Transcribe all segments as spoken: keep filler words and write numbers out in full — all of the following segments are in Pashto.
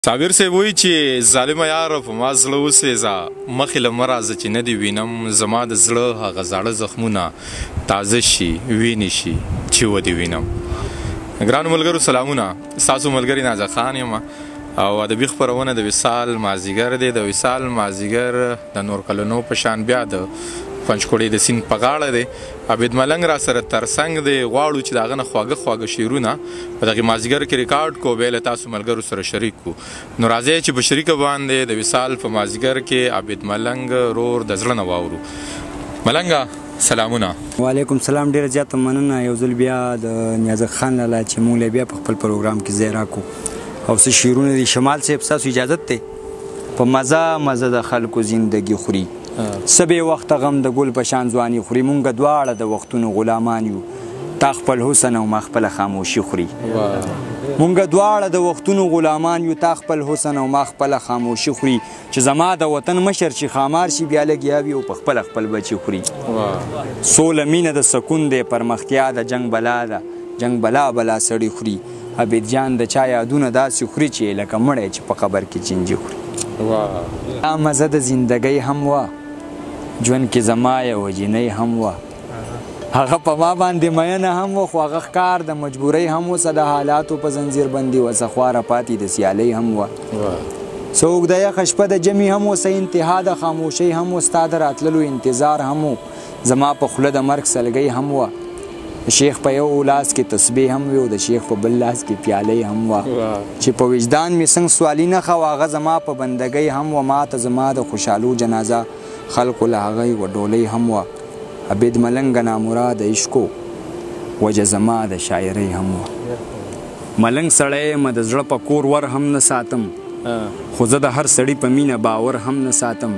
صابر صاحب وایي چې ظالمه یاره په ما زړه وسېزه مخې له مه راځه چې نه دې وینم زما د زړه هغه زاړه زخمونه تازه شي وینې شي چې ودې وینم. ګرانو ملګرو سلامونه، ستاسو ملګري نازک خان یم او ادبي خپرونه د وصال مازیګر دی. د وصال مازیګر د نور کلونو په شان بیا د پنجکوړې د سیند په غاړه دی. عبید ملنګ را سره ترڅنګ دی. غواړو چې د هغه نه خواږه خواږه شعرونه په دغې مازیګر کې ریکارډ کړو، بیا له تاسو ملګرو سره شریک کړو. نو راځئ چې په شریکه باندې د وصال په مازیګر کې عبید ملنګ رور د زړه نه واورو. ملنګه سلامونه. وعلیکم سلام. ډېره زیاته مننه یو ځل بیا د نیازک خان لاله چې موږ بیا په خپل پروګرام کې ځای راکړو او څه شعرونه دي. شمال صاحب ستاسو اجازت دی؟ په مزه مزه د خلکو زندګي خوري، څه بې وخته غم د ګل په شان ځواني خوري. مونږ دواړه د وختونو غلامان یو، تا خپل حسن او ما خپله خاموشي خوري. مونږ دواړه د وختونو غلامان یو، تا خپل حسن او ما خپله خاموشي خوري. چې زما د وطن مشر چې خامار شي بیا لګیا وي او په خپله خپل بچي خوري. سوله مینه د سکون دی، پرمختیا د جنګ بلا ده، جنګ بلا بلا سړي خوري. عبید جان د چا یادونه داسې خوري چې لکه مړی چې په قبر کې چینجي خوري. دا مزه د زندګۍ هم وه، ژوند کې زما یوه جینۍ هم وه. هغه په ما باندې مینه هم وه، خو هغه ښکار د مجبورۍ هم وه. څه د حالاتو په زنځیر بندي وه، څه خواره پاتې د سیالۍ هم وه. څه اوږده یخه شپه د جمعې هم وه، څه انتها د خاموشۍ هم وه. ستا د راتللو انتظار هم و، زما په خوله د مرګ سلګۍ هم وه. د شیخ په یو لاس کې تسبیح هم وي او د شیخ په بل لاس کې پیالۍ هم وه. چې په وجدان مې څنګه سوالي نښه وه، هغه زما په بندګۍ هم وه. ما ته زما د خوشحالو جنازه خلقو له هغه یوه ډولۍ هم وه. عبید ملنګ نامراد عشقو وجه زما د شاعرۍ هم وه. ملنګ سړی یم د زړه په کور ور هم نه ساتم، خو زه د هر سړي په مینه باور هم نه ساتم.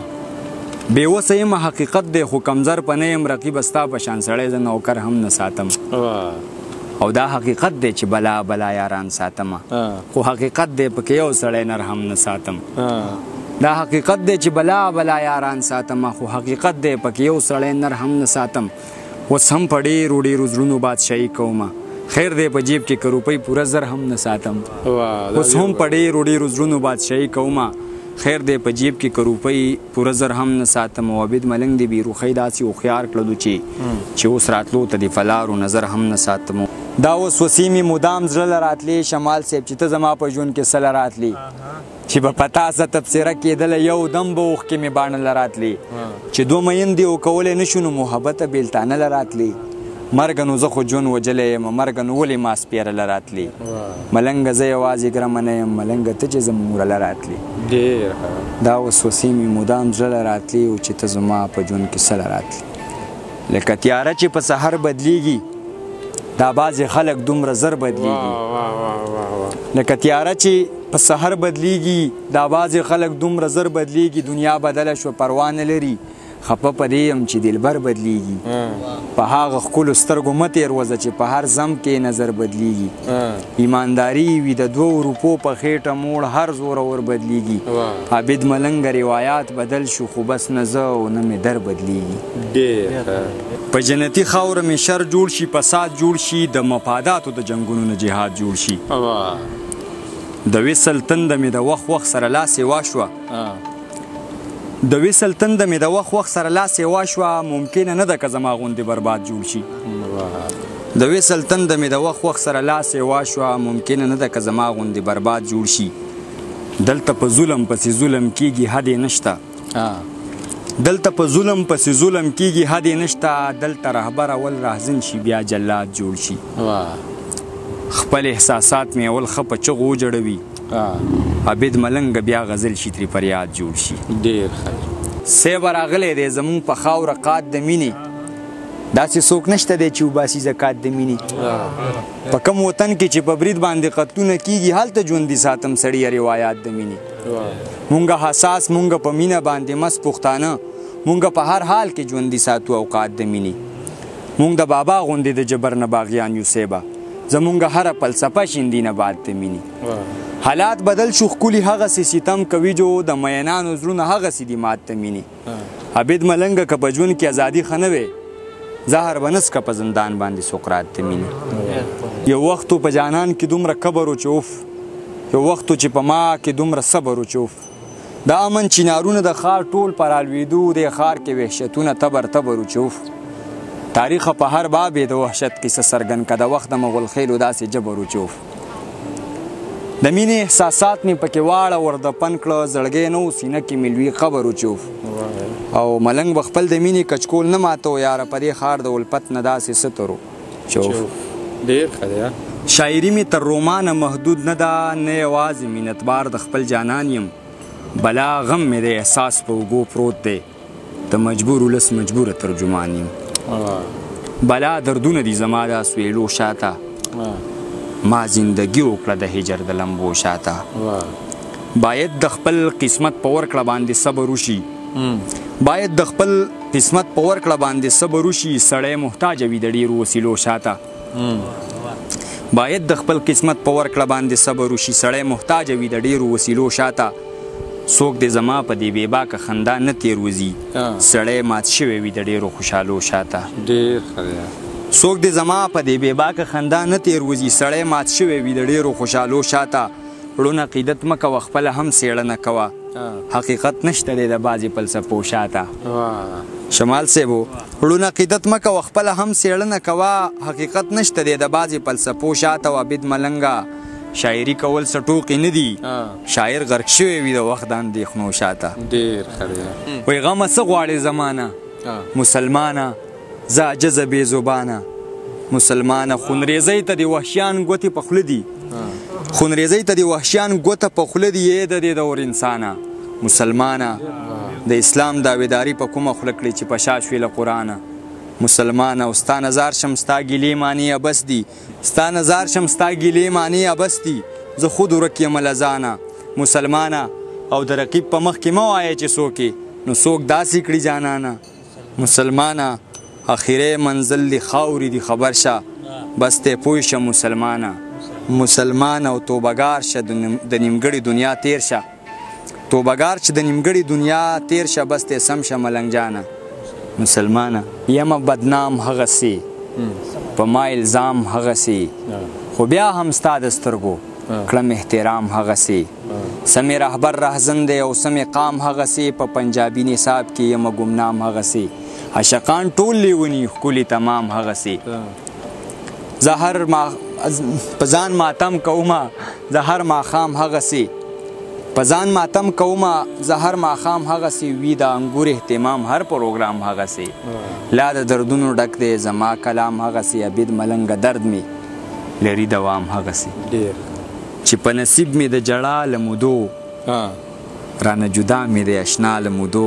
بې وسه یم حقیقت دی، خو کمزر په نه یم رقیب ستا په شان سړی زه نوکر هم نه ساتم. او دا حقیقت دی چې بلا بلا یاران ساتمه، خو حقیقت دی پکې یو سړی نر هم نه ساتم. دا حقیقت دی چې بلا بلا یاران ساتم، خو حقیقت دی پکې یو سړی نر هم نه ساتم. اوس هم په ډېرو ډېرو زړونو بادشاهي کومه، خیر دی په جیب کې که روپۍ پوره زر هم نه ساتم. اوس هم په ډېرو ډېرو زړونو بادشاهي کومه، خیر دی په جیب کې که روپۍ پوره زر هم نه ساتم. او عبید ملنګ دی بیروخۍ داسې هوښیار کړلو چې چې اوس راتلو ته د فلارو نظر هم نه ساتم. دا اوس وسې مې مدام زړه له راتلې شمال صاحب چې ته زما په ژوند کې څه له راتلې، چې به په تا څه تبصره کېدله یو دم به اوښکې مې باڼه له راتلې. چې دوه میندې وکولی نه شو نو محبته بېلتانه له راتلې. مرګه نو زه خو ژوند وجلی یم، مرګه نو ولې ما سپېره له راتلې. ملنګه زه یوازې ګرمه نه یم، ملنګه ته چې زه موره له راتلې. دا اوس وسې مې مدام زړه له راتلې او چې ته زما په ژوند کې څه له راتلې. لکه تیاره چې په سحر بدلیږي، دا بعضې خلک دومره زر بدلیږي. لکه تیاره چې په سحر بدلیږي، دا بعضې خلک دومره زر بدلیږي. دنیا بدله شوه پروا نه لري، خفه په دې یم چې دلبر بدلیږي. په هغه ښکلو سترګو مه تېروځه چې په هر زم کې نظر بدلیږي. ایمانداري وي د دوو روپو په خېټه موړ هر زورور بدلیږي. عبید ملنګ روایات بدل شو، خو بس نه زه او نه مې در بدلیږي. په جنتي خاوره مې شر جوړ شي، فساد جوړ شي، د مفاداتو د جنګونو نه جهاد جوړ شي. د وصل تنده مې د وخت وخت سره لاس یې واشوه، د وصل تنده مې د وخت وخت سره لاس یې واشوه. ممکنه نه ده که زما غوندې برباد جوړ شي. د وصل تنده مې د وخت وخت سره لاس یې واشوه. ممکنه نه ده که زما غوندې برباد جوړ شي. دلته په ظلم پسې ظلم کېږي حد یې نشته، دلته په ظلم پسې ظلم کېږي حد یې نشته. دلته رهبر اول راهزن شي بیا جلاد جوړ شي. خپل احساسات مې اول ښه په چغو وجړوي، عبید ملنګ بیا غزل شي ترې فریاد جوړ شي. ډېر ښه صیب راغلی دی زمونږ په خاوره قات د مینې، داسې څوک نشته دی چې وباسي زکات د مینې. په کوم وطن کې چې په برید باندې قتلونه کېږي هلته ژوندي ساتم سړیه روایات د مینې. مونږ حساس مونږ په مینه باندې مست پښتانه، مونږ په هر حال کې ژوندي ساتو اوقات د مینې. مونږ د بابا غوندې د جبر نه باغیان یو صیبه، زمونږ هره فلسفه شیندي نه باد د مینې. حالات بدل شو ښکلي هغسې ستم کوي جو، د مینانو زړونه هغسې دي مات ته مینې. عبید ملنګه که په ژوند کې ازادي ښه نه وې، زهر به نسکه په زندان باندې سقراط ته مینې. یو وخت په جانان کې دومره کبر و چې اوف یو وخت چې په ما کې دومره صبر وچوف د امن چینارونه د ښار ټول پر الویدو د ښار کې وحشتونه تبر تبر وچوف تاریخ په هر باب د وحشت کیسه څرګند که د وخت د مغول خیلو داسې جبر وچوف د مینې احساسات مې پکې واړه ور د پن کړه زړګی نه و سینه کې مې لوی قبر وچوف او ملنګ به خپل د مینې کچکول نه ماتو یاره په دې ښار د الفت نه داسې سترو چوف ډېر ښه دی شاعري مې تر رومانه محدود نه ده نه یوازې مینتبار د خپل جانان یم بلا غم مې د احساس په اوږو پروت دی د مجبور ولس مجبوره ترجمان یم بلا دردونه دي زما د سویلو شاته ما زندگی وکړه د هجر د لمبو شاته باید د خپل قسمت په ورکړه باندې صبر وشي باید د خپل قسمت په ورکړه باندې صبر وشي سړی محتاج وي د ډېرو وسیلو شاته باید د خپل قسمت په ورکړه باندې صبر وشي سړی محتاج وي د ډېرو وسیلو شاته څوک د زما په دې بېباکه خندا نه تېروځي سړی مات شوی وي د ډېرو خوشحالو شاته ډېر ښه دی څوک د زما په دې بېباکه خندا نه تېروځي سړی مات شوی وي د ډېرو خوشحالو شاته ړون عقیدت مه کوه خپله هم څېړنه کوه حقیقت نشته دی د بعضې فلسفو شاته شمال صاحبو ړون عقیدت مه کوه خپله هم څېړنه کوه حقیقت نشته دی د بعضې فلسفو شاته او عبید ملنګه شاعري کول څه ټوکې نه دي شاعر غرق شوی وي د وخت د اندېښنو شاته ډېر ښه دی وایي غمه څه غواړې زمانه مسلمانه زه عجزه بې زبانه مسلمانه خونریزۍ ته د وحشیان ګوتې په خوله دي خونریزۍ ته د وحشیان ګوته په خوله دي یې د دې دور انسانه مسلمانه د اسلام داویداري په کومه خوله کړې چې په شا شوې له قرآنه مسلمانه او ستا نظار شم ستا ګیلې معنی ابس دي ستا نظار شم ستا ګیلې معنی ابس دي زه خود ورک یم له ځانه مسلمانه او د رقیب په مخ کې مه وایه چې څوک نو څوک داسې کړي جانانه مسلمانه اخري منزل دی خاورې دی خبر شه بس ته پوه شه مسلمانه مسلمان او توبهګار شه د نیمګړې دنیا تیر شه توبهګار چې د نیمګړې دنیا تیر شه بس ته سم شه ملنګ جانه مسلمانه یمه بدنام هغسې په ما الزام هغسې خو بیا هم ستا د سترګو کړم احترام هغسې سمې رهبر رهزن دی او سمې قام هغسې په پنجابي نصاب کې یمه ګمنام هغسې عاشقان ټول لیوني ښکلي تمام هغسې زه هر ما په ځان ماتم کومه زه هر ماښام هغسې په ځان ماتم کومه زه هر ماښام هغسې وي د انګور اهتمام هر پروګرام هغسې لا د دردونو ډک دی زما کلام هغسې عبید ملنګه درد مې لري دوام هغسې چې په نصیب مې د جړا له مودو رانه جدا مې د اشنا له مودو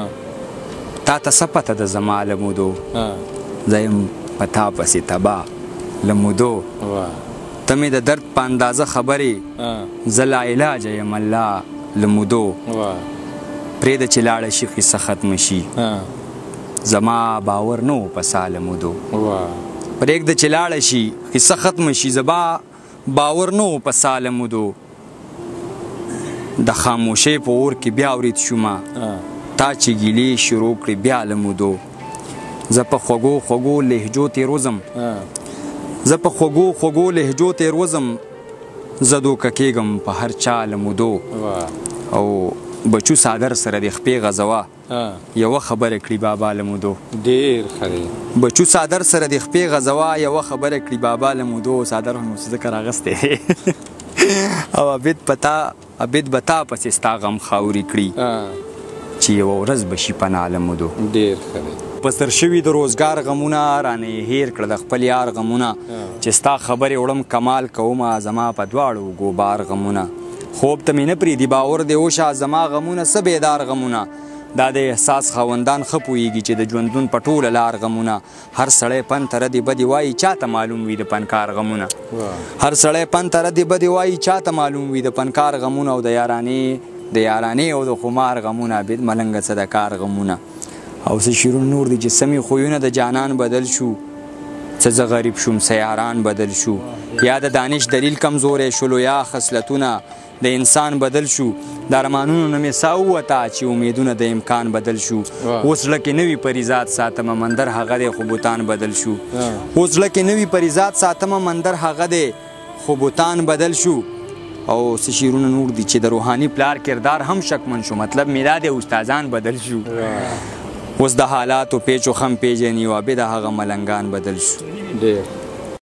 تا ته څه پته ده زما له مودو زه یم په تا پسې تباه له مودو ته مې د درد په اندازه خبرې زه لا علاجه یم الله له مودو پرېږده چې لاړه شي قصه ختمه شي زما باور نه و په سا له مودو پرېږده چې لاړه شي قصه ختمه شي زما باور نه و په سا له مودو د خاموشۍ په اور کې بیا ورید شومه تا چې ګیلې شروع کړې بیا له مودو زه په خوږو خوږو لهجو تېروځم زه په خوږو خوږو لهجو تېروځم زه دوکه کېږم په هر چا له مودو او بچو صادر سره د خپې غزوه یوه خبره کړي بابا له مودو ډېر ښه دی بچو صادر سره د خپې غزوه یوه خبره کړي بابا له مودو صادر هم ځکه راغستی او عبید پتا عبید به تا پسې ستا غم خاوري کړي چې یوه ورځ به شي پناه له مودو ډېر ښه دی په سر شوي د روزګار غمونه رانه یې هیر کړه د خپل یار غمونه چې ستا خبرې وړم کمال کومه زما په دواړو ګوبار غمونه خوب ته مې نه پرېږدي باور دې وشه زما غمونه څه بیدار غمونه دا د احساس خاوندان ښه پوهېږي چې د ژوندون په ټوله لار غمونه هر سړی پن ته ردې بدې وایي چاته معلوم وي د پنکار غمونه هر سړی پن ته ردې بدې وایي چاته معلوم وي د پنکار غمونه او د یارانې د یارانې او د خمار غمونه عبید ملنګه څه د کار غمونه او څه شیرون نور دي چې سمې خویونه د جانان بدل شو څه زه غریب شوم څه یاران بدل شو یا د دانش دلیل کمزوری شولو یا خصلتونه د انسان بدل شو د ارمانونو نه مې سا ووته چې امیدونه د امکان بدل شو اوس زړه کې نوي پریزاد ساتمه مندر هغه دی خو بوتان بدل شو اوس زړه کې نوي پریزاد ساتمه مندر هغه دی خو بوتان بدل شو او څه شعرونه نور دي چې د روحاني پلار کردار هم شکمن شو مطلب میلاد استادان بدل شو اوس د حالاتو پیچ و خم پیژني او عابد هغه ملنګان بدل شو ډېر